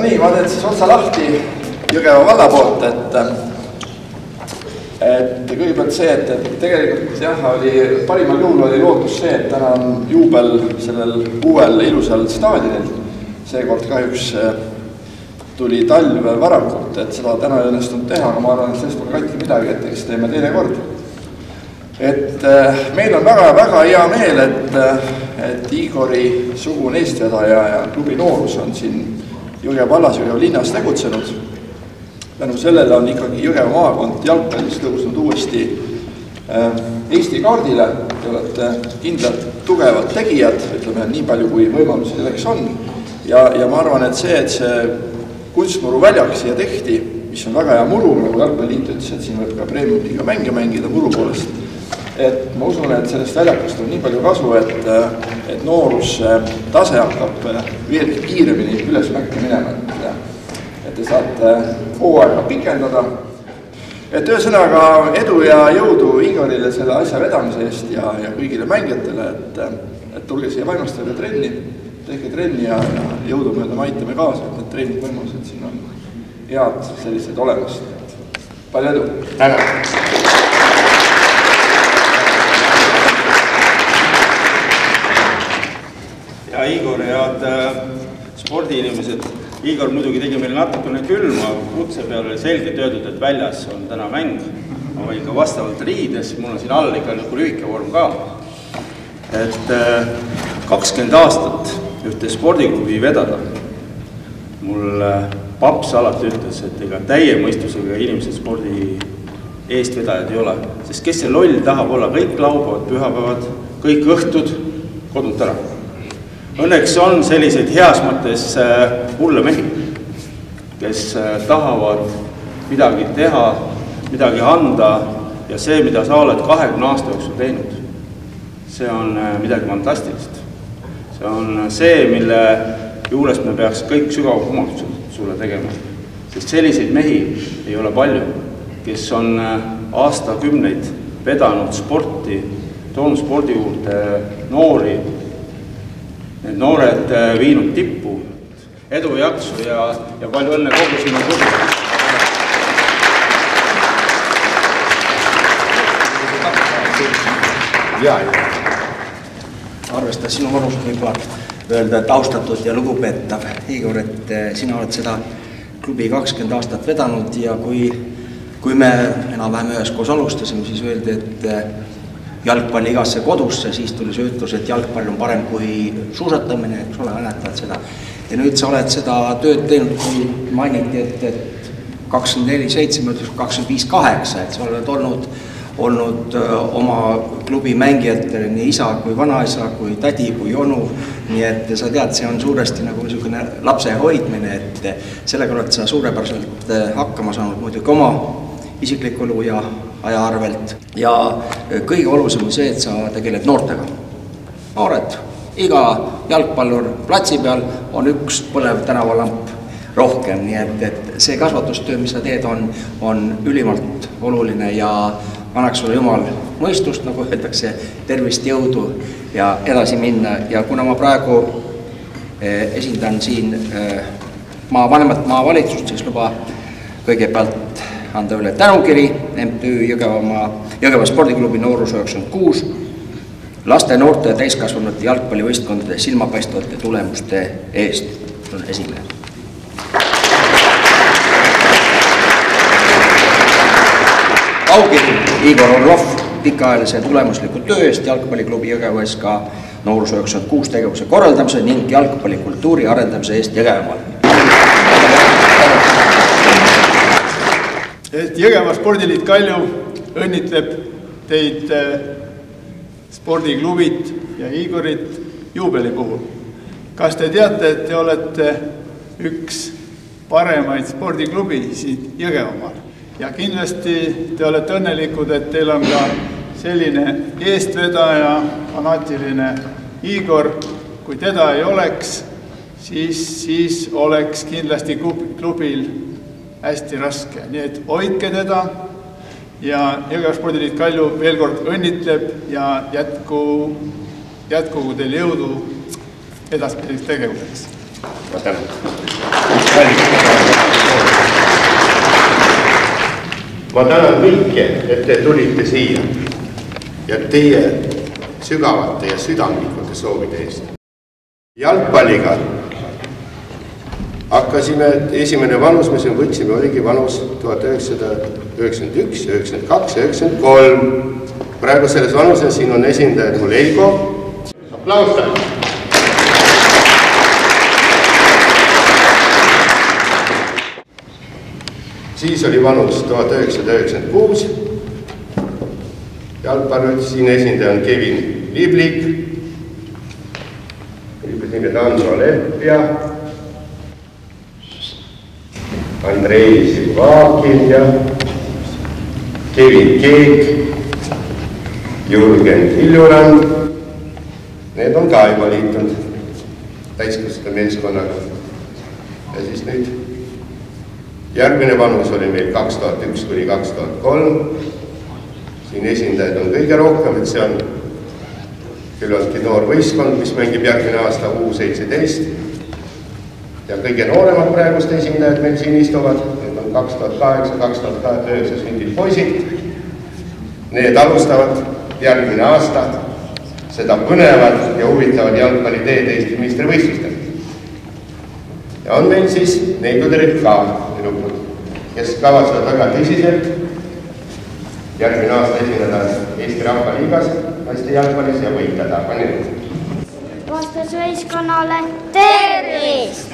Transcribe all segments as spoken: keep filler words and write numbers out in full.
nii, ma teen siis otsa lahti Jõgeva valla poolt, et, et kõigepealt see, et, et tegelikult jah, oli, parimal juhul oli lootus see, et täna on juubel sellel uuel ilusal staadionil. Seekord kahjuks tuli talv varakult, et seda täna ei õnnestunud teha, aga ma arvan, et sellest pole katki midagi, et eks teeme teine kord. Et meil on väga-väga hea meel, et, et Igori sugune eestvedaja ja klubi noorus on siin Jõgeva vallas, Jõgeva linnas tegutsenud. Tänu sellele on ikkagi Jõgeva maakond jalgpallis tõusnud uuesti Eesti kaardile. Te olete kindlalt tugevad tegijad, ütleme nii palju kui võimalusi selleks on. Ja, ja ma arvan, et see, et see kunstmuru väljak siia tehti, mis on väga hea muru, nagu jalgpalliliit ütles, et siin võib ka premiumiga mänge mängida muru poolest. Et ma usun, et sellest väljakust on nii palju kasu, et, et noorus tase hakkab veelgi kiiremini üles mäkke minema. Et te saate hooaega pikendada. Et ühesõnaga edu ja jõudu Igorile selle asja vedamise eest ja, ja kõigile mängijatele, et, et tulge siia vaimastada trenni. Tehke trenni ja, ja jõudu mööda me aitame kaasa, et need treenid võimalused siin on head sellised olemas. Palju edu! Tänan! Ja Igor, head spordiinimesed. Igor muidugi tegi meile natukene külma, kutse peal oli selgelt öeldud, et väljas on täna mäng. Ma võin ka vastavalt riides, mul on siin all ikka nagu lühike vorm ka. Et kakskümmend aastat ühte spordiklubi vedada. Mul paps alati ütles, et ega täie mõistusega inimesed spordi eestvedajad ei ole. Sest kes see loll tahab olla, kõik laupäevad, pühapäevad, kõik õhtud, kodunt ära. Õnneks on selliseid heas mõttes hulle mehi, kes tahavad midagi teha, midagi anda ja see, mida sa oled kahekümne aasta jooksul teinud, see on midagi fantastilist. See on see, mille juures me peaks kõik sügav kummardused sulle tegema. Sest selliseid mehi ei ole palju, kes on aastakümneid vedanud sporti, toonud spordi juurde noori, need noored viinud tippu. Edu jaksu ja, ja palju õnne kogu sinu klubi. Ja, ja. Arvestas sinu vanust võib-olla öelda, et austatud ja lugupeetav Igor, et sina oled seda klubi kakskümmend aastat vedanud ja kui, kui me enam-vähem ühes koos alustasime, siis öeldi, et jalgpalli igasse kodusse, siis tuli see ütlus, et jalgpall on parem kui suusatamine, eks ole, mäletad seda. Ja nüüd sa oled seda tööd teinud, kui mainiti, et, et kakskümmend neli seitse, kakskümmend viis kaheksa, et sa oled olnud olnud oma klubi mängijatele nii isa kui vanaisa, kui tädi, kui onu. Nii et sa tead, see on suuresti nagu niisugune lapse hoidmine, et sellega oled sa suurepäraselt hakkama saanud muidugi oma isikliku elu ja aja arvelt. Ja kõige olulisem on see, et sa tegeled noortega. Noored, iga jalgpallur platsi peal on üks põlev tänavalamp rohkem, nii et, et see kasvatustöö, mis sa teed, on, on ülimalt oluline ja annaks sulle jumal mõistust, nagu öeldakse, tervist, jõudu ja edasi minna. Ja kuna ma praegu esindan siin maa vanemat maavalitsust, siis luba kõigepealt anda üle tänukiri M T Ü Jõgeva, Jõgeva spordiklubi noorus üheksakümmend kuus laste, noorte ja täiskasvanute jalgpallivõistkondade silmapaistvate tulemuste eest. See on esimene. Augitud Igor Orlov pikaajalise tulemusliku töö eest jalgpalliklubi Jõgeva S K noorus üheksakümmend kuus tegevuse korraldamise ning jalgpallikultuuri arendamise eest Jõgevamaal. Jõgeva spordiliit Kalju õnnitleb teid spordiklubit ja Igorit juubeli puhul. Kas te teate, et te olete üks paremaid spordiklubi siin Jõgevamaal? Ja kindlasti te olete õnnelikud, et teil on ka selline eestvedaja, fanaatiline Igor. Kui teda ei oleks, siis, siis oleks kindlasti klubil hästi raske. Nii et hoidke teda ja Jõgeva spordiliit Kalju veel kord õnnitleb ja jätku, jätkugu teil jõudu edaspidiseks tegevuseks. Ma tänan. Ma tänan kõike, et te tulite siia ja teie sügavate ja südamlikute soovide eest. Jalgpalliga hakkasime, esimene vanus, mis me võtsime, oligi vanus tuhat üheksasada üheksakümmend üks, üheksakümmend kaks ja üheksakümmend kolm. Praegu selles vanuses siin on esindajad mul Eigo. Aplausta! Siis oli vanus tuhat üheksasada üheksakümmend kuus. Jalgpalli siin esindaja on Kevin Liblik. Siin Andro Leppia. Andrei Silvakin ja Kevin Keek, Jürgen Kiljurand. Need on ka juba liitunud täiskasvanud meeskonnaga. Ja siis nüüd järgmine vanus oli meil kaks tuhat üks kuni kaks tuhat kolm. Siin esindajad on kõige rohkem, et see on küllaltki noor võistkond, mis mängib järgmine aasta U seitseteist. Ja kõige nooremad praegust esindajad meil siin istuvad. Need on kaks tuhat kaheksa, kaks tuhat üheksa sündid poisid. Need alustavad järgmine aasta seda põnevad ja huvitavad jalgpalliteed Eesti meistrivõistlustel. Ja on meil siis neiguderid ka tüdrukud, kes kavatsevad väga tõsiselt järgmine aasta esineda Eesti Rahvaliigas naiste jalgpallis ja võitleda. Vastasvõistkonnale tervist!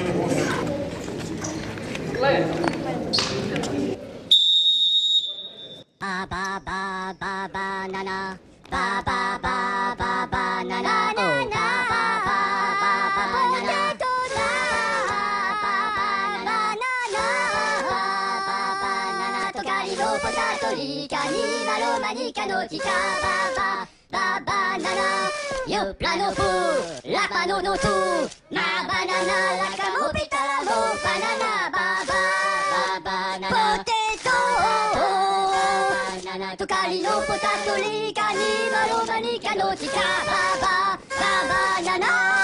Ba ba ba ba banana, ba ba ba ba banana, oh ba ba ba ba banana, ba ba banana, ba ba banana, tokari no potato lika ni maloma ni kanotika, ba ba ba banana, yo plano fu, la pano no tu, ma banana la camopita la mo banana, ba ba ba banana, potato. Tokari no potato lika ni maloma ni kanotika, ba ba ba banana.